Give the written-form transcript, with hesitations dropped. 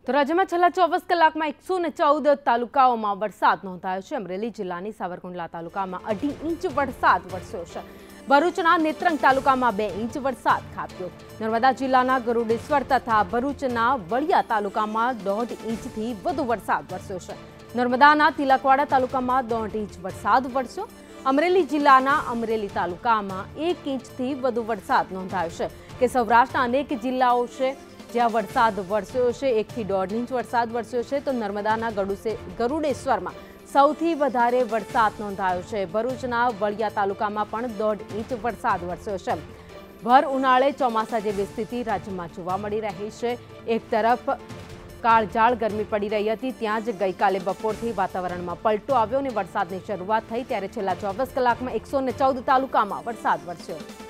તો રાજ્યમાં છેલ્લા 24 કલાકમાં 114 તાલુકાઓમાં વરસાદ નોંધાયો છે। અમરેલી જિલ્લાની સાવરકુંડલા તાલુકામાં 2.5 ઇંચ વરસાદ વરસ્યો છે। ભરૂચના નેત્રંગ તાલુકામાં 2 ઇંચ વરસાદ ખાબક્યો। નર્મદા જિલ્લાના ગરુડેશ્વર તથા ભરૂચના વડિયા તાલુકામાં 1.5 ઇંચથી વધુ વરસાદ વરસ્યો છે। નર્મદાના તિલકવાડા તાલુકામાં 1.5 ઇંચ વરસાદ વરસ્યો। અમરેલી જિલ્લાના અમરેલી તાલુકામાં 1 ઇંચથી વધુ વરસાદ નોંધાયો છે કે સૌરાષ્ટ્રના અનેક જિલ્લાઓ છે જ્યાં વરસાદ વરસ્યો છે। 1 થી 1.5 ઇંચ વરસાદ વરસ્યો છે તો નર્મદાના ગરુડેશ્વરમાં સૌથી વધારે વરસાદ નોંધાયો છે। ભરૂચના વડિયા તાલુકામાં પણ 1.5 ઇંચ વરસાદ વરસ્યો છે। ભર ઉનાળે ચોમાસા જેવી સ્થિતિ રાજ્યમાં જોવા મળી રહી છે। એક તરફ કાળઝાળ ગરમી પડી રહી હતી, ત્યાં જ ગઈકાલે બપોરથી વાતાવરણમાં પલટો આવ્યો અને વરસાદની શરૂઆત થઈ, ત્યારે છેલ્લા 24 કલાકમાં 114 તાલુકામાં વરસાદ વરસ્યો।